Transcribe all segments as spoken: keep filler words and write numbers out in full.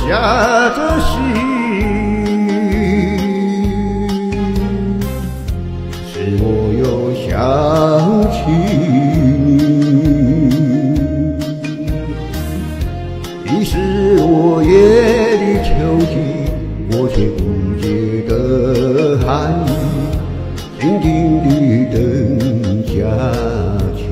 下着心，是我又想起你，已是我夜的囚禁，我却不觉得寒意，静静地等下去。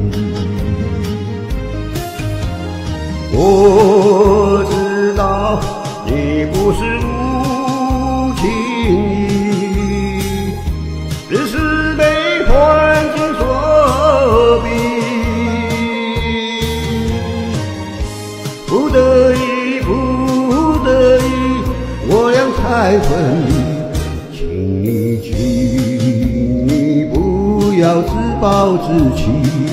我知道你不是无情意，只是被环境所逼，不得已，不得已，我俩才分离。请你，请你不要自暴自弃，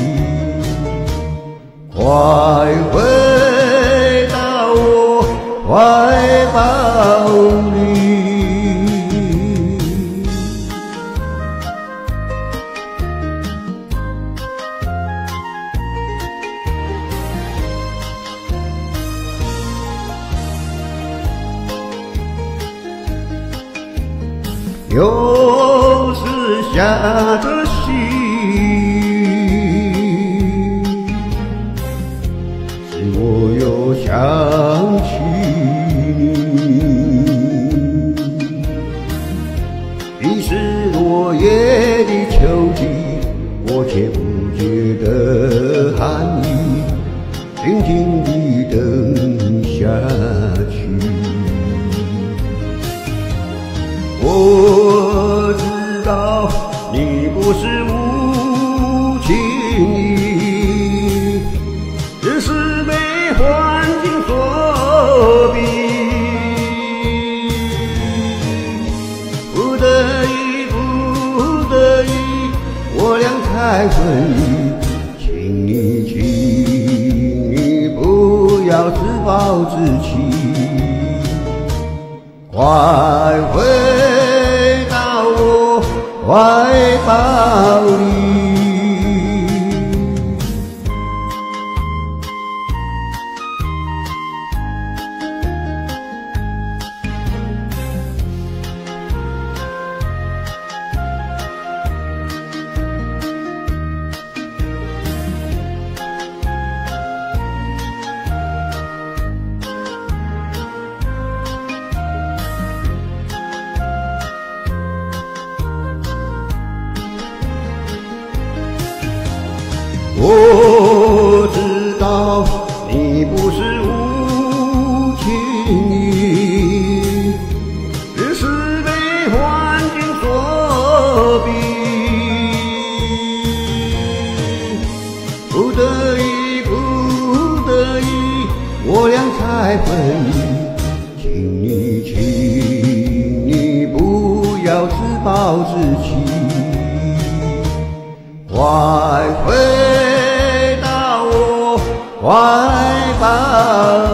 快回到我怀抱里。又是下着心，是我又想起你，已是落叶的秋季，我却不觉得寒意，静静地等下去。我知道你不是无情意，只是被环境所逼，不得已，不得已，我俩才分离。请你，请你不要自暴自弃，快回到我怀抱里。我知道你不是无情意，只是被环境所逼，不得已，不得已，我俩才分离。请你，请你不要自暴自弃，快回怀抱。